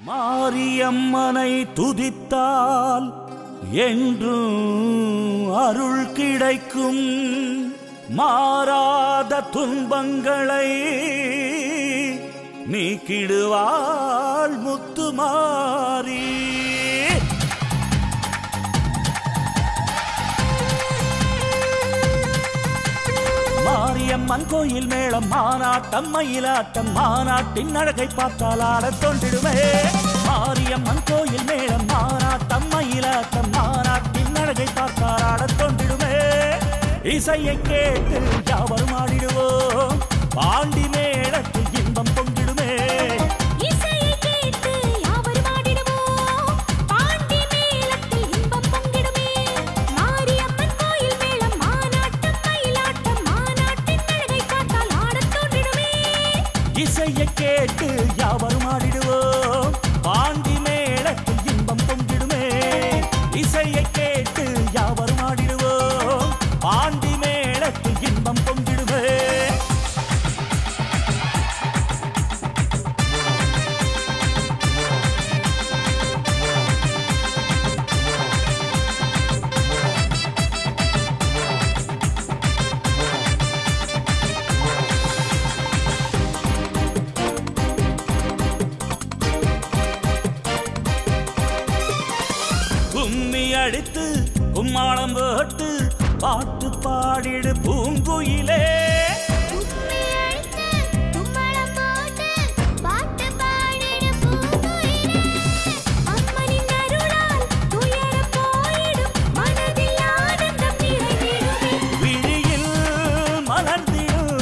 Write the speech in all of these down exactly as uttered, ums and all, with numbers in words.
மாரியம்மனை துதித்தால் என்றும் அருள் கிடைக்கும். மாறாத துன்பங்களை நீக்கிடுவாள் முத்துமாரி. மாரியம்மன் கோயில் மேளம் மாநாட்டம் மயிலாட்டம் மாநாட்டின் அழகை பார்த்தால் ஆடத் தோன்றிடுமே. மாரியம்மன் கோயில் மேளம் மாநாட்டம் மயிலாட்டம் மாநாட்டின் அழகை பார்த்தால் ஆடத் தோன்றிடுமே. இசையை கேட்டு யாவரும் ஆடிடுவோம், பாண்டி மேளத்தில் இன்பம் பொங்கிடுமே. இசையை கேட்டு யாவரும் ஆடிடுவோம், பாண்டி மேளத்தில் இன்பம் பொங்கிடுமே. இசையை கேட்டு யாவரும் ஆடிடுவோம், பாண்டி மேளத்தில் இன்பம் பொங்கிடுமே. கும்மி அடித்து கும்மாளம் போட்டு பாட்டு பாடிடு பூங்குயிலே. விழியில் மலர்ந்திடும்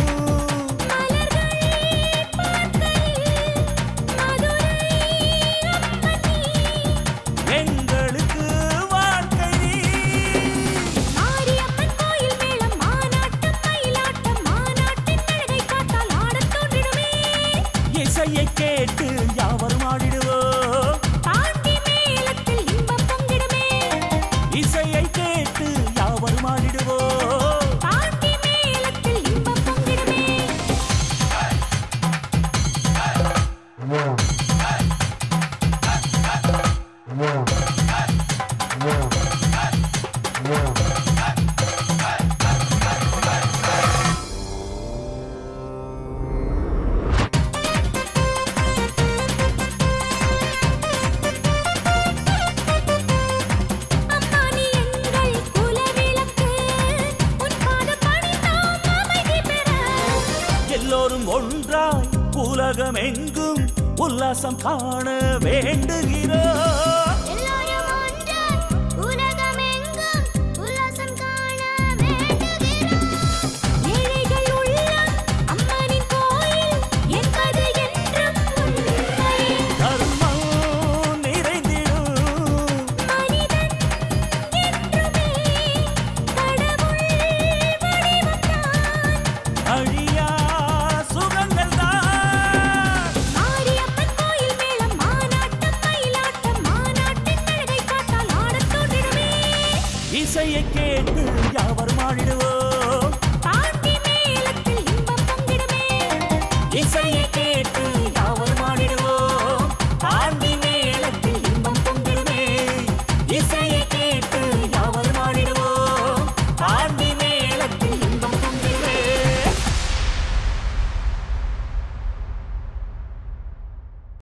எங்களுக்கு வாழ்க்கை. இசையை கேட்டு யாவரும் ஆடிடுவோம், பாண்டி மேளத்தில் இன்பம் பொங்கிடுமே. இசையை கேட்டு யாவரும் ஆடிடுவோம், பாண்டி மேளத்தில் இன்பம் பொங்கிடுமே. அம்மா நீ எங்கள் குலவிளக்கு, உன் பாதம் பணிந்தோம் அமைதி பெற. எல்லோரும் ஒன்றாய் உலகம் எங்கும் உல்லாசம் காண வேண்டுகிறோம். எல்லாரும் ஒன்றாய் உலகமெங்கும் உல்லாசம் காண வேண்டுகிறோம். ஏழைகள் உள்ளம் அம்மனின் கோயில் என்பது என்றும் உண்மை. தர்மம் நிறைந்திடும் மனிதன் என்றுமே கடவுள் வடிவம்தான். அழியா சுகங்கள் தான். மாரியம்மன் கோயில் மேளம் மாநாட்டம் மயிலாட்டம் மாநாட்டின் அழகை பார்த்தால் ஆடத் தோன்றிடுமே. இசையை கேட்டு யாவரும் ஆடிடுவோம்,